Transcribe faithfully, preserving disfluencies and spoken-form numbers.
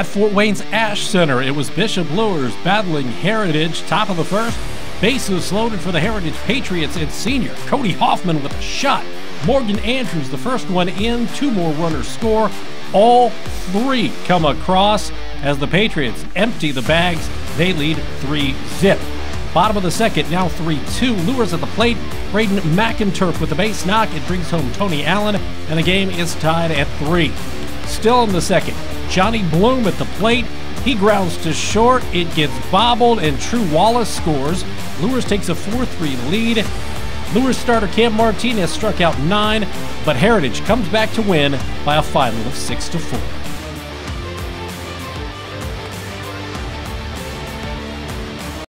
At Fort Wayne's Ash Center, it was Bishop Luers battling Heritage. Top of the first, bases loaded for the Heritage Patriots and senior Cody Hoffman with a shot. Morgan Andrews, the first one in, two more runners score. All three come across as the Patriots empty the bags. They lead three zip. Bottom of the second, now three two. Luers at the plate. Braden McInturf with the base knock. It brings home Tony Allen, and the game is tied at three. Still in the second, Johnny Bloom at the plate. He grounds to short. It gets bobbled, and True Wallace scores. Luers takes a four three lead. Luers starter Cam Martinez struck out nine, but Heritage comes back to win by a final of six to four.